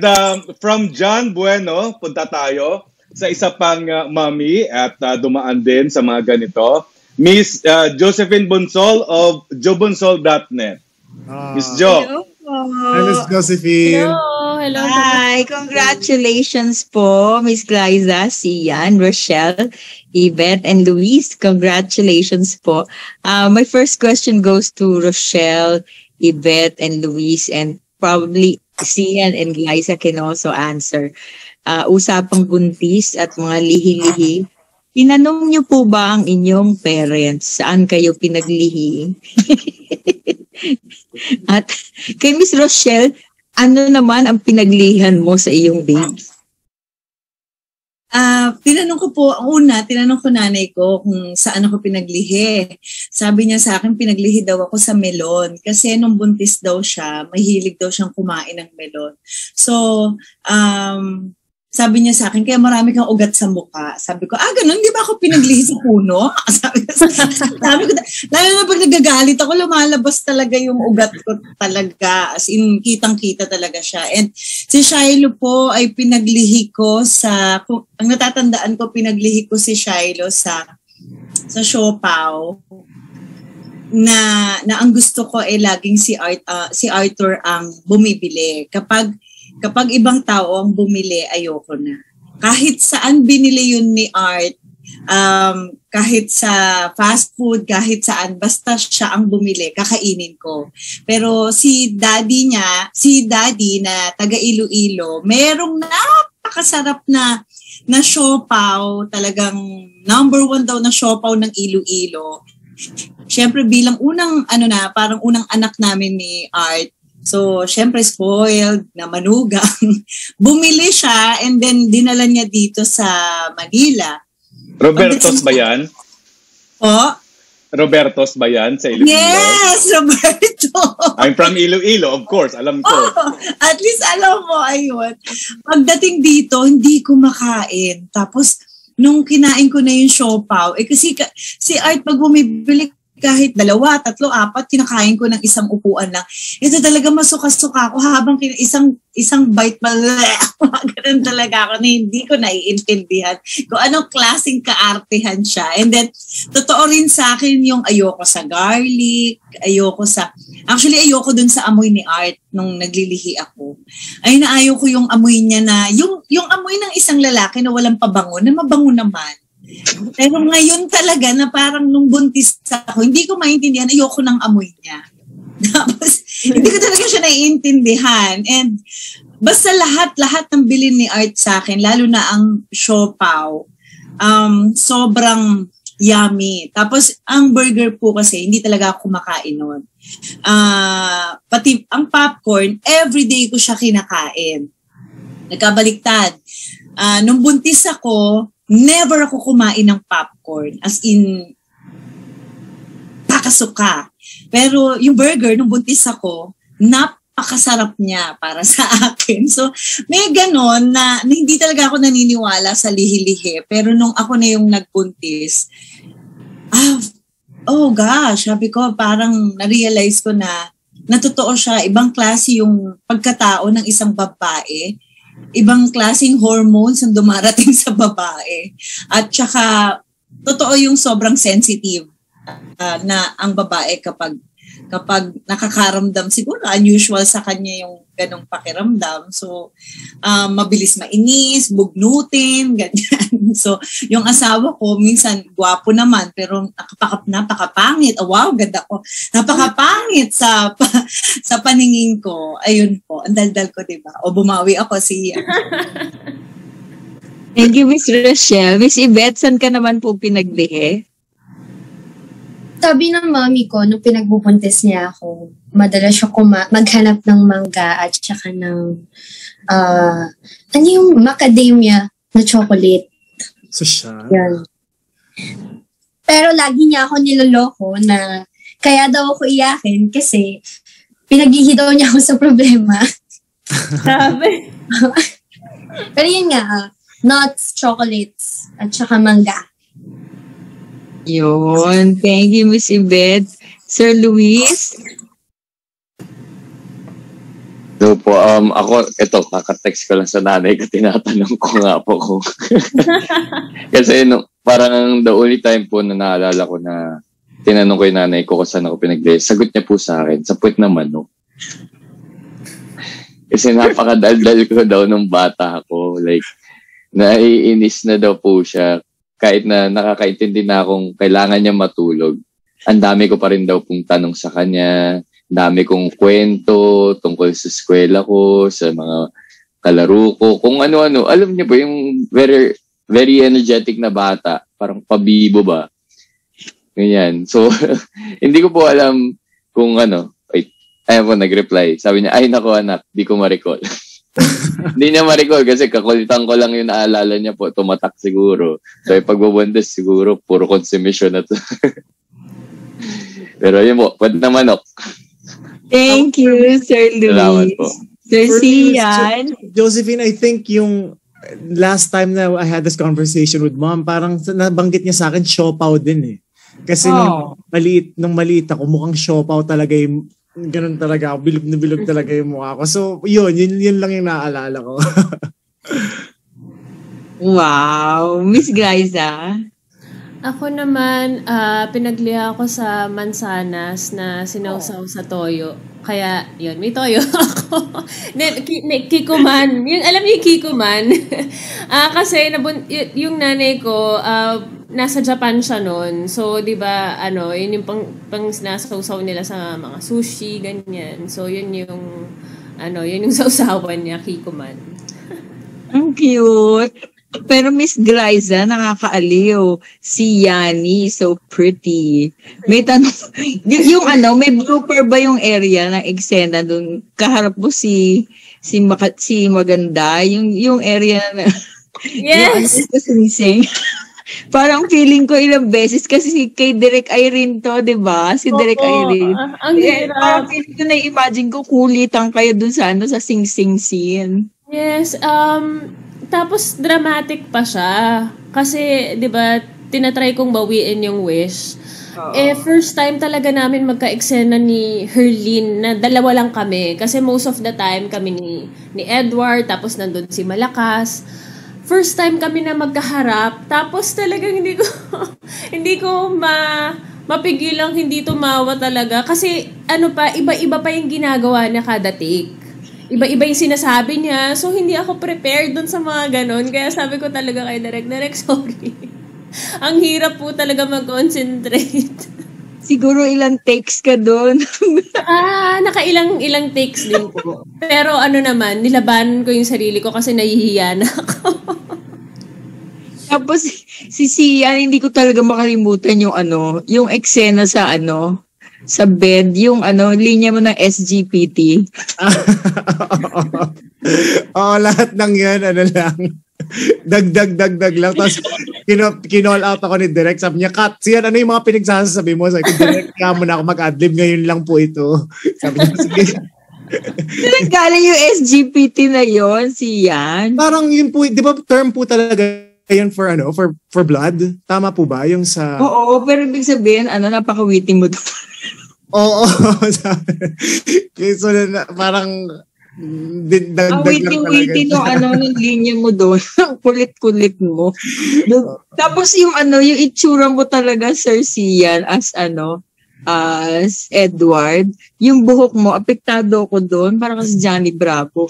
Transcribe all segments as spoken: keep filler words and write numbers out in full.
um, from John Bueno, punta tayo sa isa pang uh, mami at uh, dumaan din sa mga ganito. Miss uh, Josephine Bonsol of jobonsol dot net. Ah. Miss Jo. Hello po. Hi, Miss Josephine. Hello. Hello. Hi. Congratulations po, Miss Glyza, Sian, Rochelle, Yvette, and Luis. Congratulations po. Uh, my first question goes to Rochelle, Yvette, and Luis, and probably Sian and Glyza can also answer. Uh, usapang buntis at mga lihi-lihi. Tinanong niyo po ba ang inyong parents saan kayo pinaglihi? At kay Miss Rochelle, ano naman ang pinaglihan mo sa iyong babes? Ah, uh, tinanong ko po, ang una, tinanong ko nanay ko kung saan ako pinaglihi. Sabi niya sa akin, pinaglihi daw ako sa melon. Kasi nung buntis daw siya, mahilig daw siyang kumain ng melon. So, um, sabi niya sa akin, kaya marami kang ugat sa mukha. Sabi ko, ah, ganun, di ba ako pinaglihi sa puno? Sabi ko, sabi ko, lalo na pag nagagalit ako, lumalabas talaga yung ugat ko talaga. As in, kitang-kita talaga siya. And si Shiloh po ay pinaglihi ko sa, ang natatandaan ko, pinaglihi ko si Shiloh sa, sa siopaw na, na ang gusto ko ay laging si, Art, uh, si Arthur ang bumibili. Kapag Kapag ibang tao ang bumili, ayoko na. Kahit saan binili yun ni Art, um, kahit sa fast food, kahit saan, basta siya ang bumili, kakainin ko. Pero si daddy niya, si daddy na taga Iloilo, merong napakasarap na na siopaw, talagang number one daw na siopaw ng Iloilo. Siyempre bilang unang, ano na, parang unang anak namin ni Art, so, syempre spoiled na manugang. Bumili siya and then dinala niya dito sa Manila. Roberto's ba yan? Oh? Roberto's ba yan sa Iloilo? Yes, Roberto. I'm from Iloilo, of course. Alam ko. Oh, at least alam mo, ayun. Pagdating dito, hindi ko makain. Tapos, nung kinain ko na yung siopaw, eh kasi si Art pag bumibili kahit dalawa, tatlo, apat, kinakain ko ng isang upuan lang. Ito talaga masuka-suka ako habang kin- isang isang bite pa, ganun talaga ako na hindi ko naiintindihan kung anong klaseng kaartehan siya. And then, totoo rin sa akin yung ayoko sa garlic, ayoko sa, actually ayoko dun sa amoy ni Art nung naglilihi ako. Ay na ayoko yung amoy niya na, yung, yung amoy ng isang lalaki na walang pabango, na mabango naman. Pero ngayon talaga na parang nung buntis ako, hindi ko maintindihan, ayoko ng amoy niya. Tapos, hindi ko talaga siya naiintindihan. And basta lahat-lahat ng bilin ni Art sa akin, lalo na ang siopaw, um, sobrang yummy. Tapos, ang burger po kasi, hindi talaga ako kumakain nun. Uh, pati ang popcorn, everyday ko siya kinakain. Nagkabaliktad. Uh, nung buntis ako, never ako kumain ng popcorn. As in, pakasuka. Pero yung burger, nung buntis ako, napakasarap niya para sa akin. So, may ganon na, na hindi talaga ako naniniwala sa lihi-lihi. Pero nung ako na yung nagbuntis, ah, oh gosh, sabi ko, parang na-realize ko na, na totoo siya, ibang klase yung pagkatao ng isang babae. Ibang klaseng hormones ang dumarating sa babae. At saka, totoo yung sobrang sensitive uh, na ang babae kapag kapag nakakaramdam, siguro unusual sa kanya yung ganong pakiramdam. So, um, mabilis mainis, bugnutin, ganyan. So, yung asawa ko, minsan gwapo naman, pero napaka, napakapangit. Oh, wow, ganda ko. Napakapangit sa sa paningin ko. Ayun po, ang daldal ko, diba? O bumawi ako siya. Thank you, Miss Rochelle. Miss Yvette, saan ka naman po pinaglihi? Sabi ng mami ko, nung pinagbubuntis niya ako, madalas siya kuma- maghanap ng mangga at saka ng, uh, ano yung macadamia na chocolate. So siya? Yan. Pero lagi niya ako niloloko na kaya daw ako iyakin kasi pinaglihi daw niya ako sa problema. Sabi. Pero yun nga, uh, nuts, chocolates, at saka mangga. Yun. Thank you, Miss Yvette. Sir Luis? So po, um, ako, ito, kakatext ko lang sa nanay ko, tinatanong ko nga po kung... Kasi no, parang the only time po na naalala ko na tinanong ko yung nanay ko kung saan ako pinaglihi, sagot niya po sa akin, sa puwet na manok. Kasi napakadaldal ko daw nung bata ako. Like, naiinis na daw po siya. Kahit na nakakaintindi na akong kailangan niya matulog. Ang dami ko pa rin daw pong tanong sa kanya. Dami kong kwento tungkol sa eskwela ko, sa mga kalaro ko, kung ano-ano. Alam niyo po, yung very, very energetic na bata, parang pabibo ba? Ganyan. So, hindi ko po alam kung ano. Wait, ayun po, nag-reply. Sabi niya, ay nako anak, di ko ma-recall. Hindi niya ma-recall kasi kakulitan ko lang yung naalala niya po. Tumatak siguro. So, yung pagbubundes siguro, puro consumption na to. Pero yun po, pwede na manok. Thank you, Sir Luis. Salamat po. Sir Sian. Josephine, I think yung last time na I had this conversation with mom, parang nabanggit niya sa akin, siopaw din eh. Kasi oh. nung maliit, nung maliit ako, mukhang siopaw talaga yung, ganun talaga ako, bilog na bilog talaga yung mukha ko. So, yun, yun, yun lang yung naaalala ko. Wow. Miss Glyza? Ako naman, uh, pinagliha ako sa mansanas na sinawsaw sa toyo. Kaya, yun, may toyo ako. ne, ki, ne, kikuman. Yung, alam niyo yung kikuman? uh, kasi, nabun, y- yung nanay ko, uh, nasa Japan siya noon. So, di ba, ano, yun yung pang, pang sinasawsaw nila sa mga sushi, ganyan. So, yun yung, ano, yun yung sawsawan niya, kikuman. Ang cute. Pero Miss Glyza, nakakaaliw. Si Yani, so pretty. May tanong, y- yung ano, may blooper ba yung area ng eksena dun? Kaharap mo si, si, Maka, si Maganda, yung, yung area na, yes! yung ano, sinising. Parang feeling ko ilang beses kasi si kay Direk Irene to, di ba? Si Direk Oo, Irene. ah, ang Eh, hirap. parang feeling ko na-imagine ko kulitan kayo dun sa ano, sa sing-sing scene. Yes, um, tapos dramatic pa siya. Kasi, di ba, tinatry kong bawiin yung wish. Uh-oh. Eh, first time talaga namin magka-eksena ni Herlene na dalawa lang kami. Kasi most of the time kami ni, ni Edward, tapos nandun si Malakas. First time kami na magkaharap, tapos talagang hindi ko, hindi ko ma, mapigilang hindi tumawa talaga. Kasi, ano pa, iba-iba pa yung ginagawa niya kada take. Iba-iba yung sinasabi niya. So, hindi ako prepared dun sa mga ganon. Kaya sabi ko talaga kay Direk, Direk, sorry. Ang hirap po talaga mag-concentrate. Siguro ilang takes ka dun. ah, nakailang ilang takes din po. Pero ano naman, nilabanan ko yung sarili ko kasi nahihiya na ako. Tapos, si Sian, hindi ko talaga makalimutan yung ano, yung eksena sa ano, sa bed, yung ano, linya mo ng S G P T. Oo, lahat ng yan, ano lang. Dagdag, dagdag lang. Tapos, kino, kinall out ako ni Direk. Sabi niya, Kat, siyan, ano yung mga pinagsasabi mo? Sabi ko, Direk, kaya mo na ako mag-adlib. Ngayon lang po ito. Sabi niya, sige. Galing yung S G P T na yon, Sian. Parang yun po, di ba term po talaga yun for ano, for for blood? Tama po ba? Yung sa... Oo, pero ibig sabihin, ano, napaka-witty mo doon. Oo. So, na, parang dagdag ang lang witty-witty no, ano, ng linya mo doon. Ang kulit-kulit mo. Tapos yung ano, yung itsura mo talaga, Sir Sian, as ano, as Edward, yung buhok mo, apektado ko doon, parang si Johnny Bravo.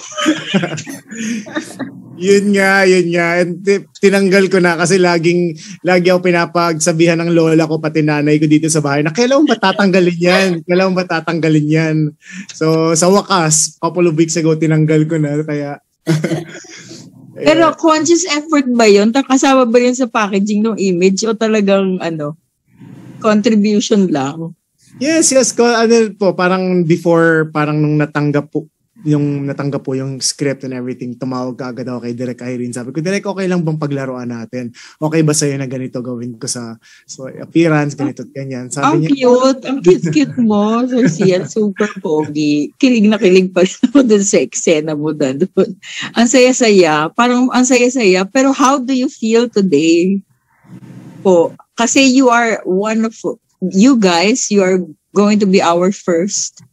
Yun nga, yun nga. And t- tinanggal ko na kasi laging, lagi ako pinapagsabihan ng lola ko, pati nanay ko dito sa bahay, na kailan ba tatanggalin yan? Kailan ba tatanggalin yan? So, sa wakas, couple of weeks ago, tinanggal ko na. Kaya, pero conscious effort ba yun? Kasama ba yun sa packaging ng image o talagang, ano, contribution lang? Yes, yes. Ko, ano po, parang before, parang nung natanggap po, yung natanggap po yung script and everything, tumawag ka agad ako kay Direk Irene. Sabi ko, Direk, okay lang bang paglaruan natin? Okay ba sa'yo na ganito gawin ko sa so, appearance, ganito at ganyan? Sabi ang niya, cute, ang cute-cute mo, Sir Sian, super pogi. Kilig na kilig pa ako dun sa eksena mo dun. Ang saya-saya, parang ang saya-saya, pero how do you feel today? Po, kasi you are one of, you guys, you are going to be our first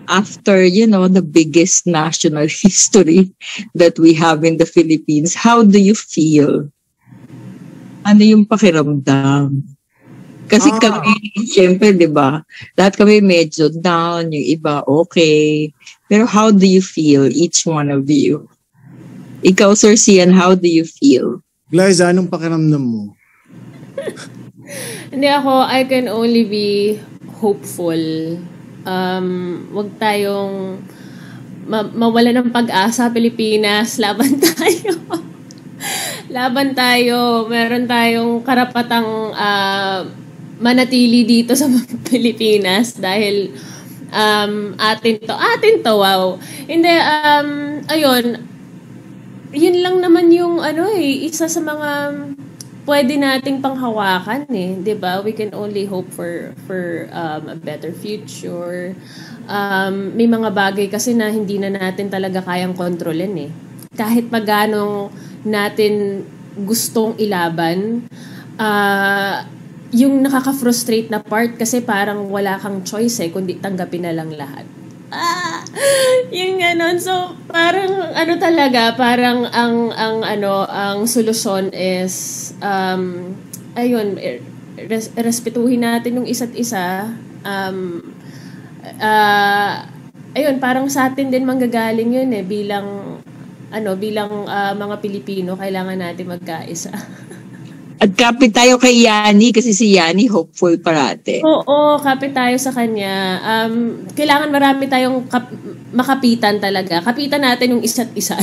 after, you know, the biggest national history that we have in the Philippines, how do you feel? Ano yung pakiramdam? Kasi Ah. kami, syempre, di ba, lahat kami medyo down, yung iba okay. Pero how do you feel, each one of you? Ikaw, Sir Sian, how do you feel? Glyza, anong pakiramdam mo? Hindi ako, I can only be hopeful. Um, wag tayong ma- mawala ng pag-asa, Pilipinas. Laban tayo. Laban tayo. Meron tayong karapatang uh, manatili dito sa Pilipinas dahil um, atin to. Atin to, wow. Hindi, um, ayun, yun lang naman yung ano eh, isa sa mga pwede nating panghawakan eh, 'di ba? We can only hope for for um, a better future. Um, may mga bagay kasi na hindi na natin talaga kayang kontrolin eh. Kahit magano natin gustong ilaban, uh, yung nakaka-frustrate na part kasi parang wala kang choice eh, kundi tanggapin na lang lahat. Ah, yung ganon. So, parang ano talaga, parang ang ang ano, ang solusyon is um ayun, res, respetuhin natin yung isa't isa. Um uh, ayun, parang sa atin din manggagaling yun eh bilang ano, bilang uh, mga Pilipino, kailangan natin magkaisa. At kapit tayo kay Yani kasi si Yani hopeful parate. Oo, kapit tayo sa kanya. Um, kailangan marami tayong kap- makapitan talaga. Kapitan natin yung isa't isa.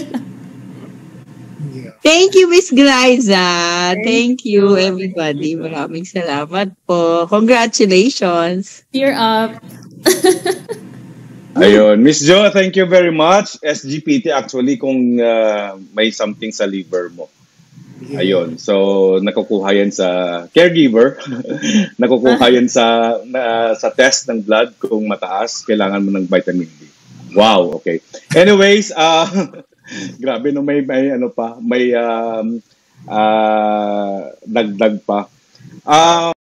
Thank you, Miss Glyza. Thank you, everybody. Maraming salamat po. Congratulations. Cheer up. Ayun. Miss Jo, thank you very much. S G P T actually kung uh, may something sa liver mo. Ayun. So, nakukuha yan sa caregiver. Nakukuha yan sa na, sa test ng blood kung mataas. Kailangan mo ng vitamin D. Wow, okay. Anyways, uh, grabe no, may, may ano pa, may um, uh, dagdag pa. Uh,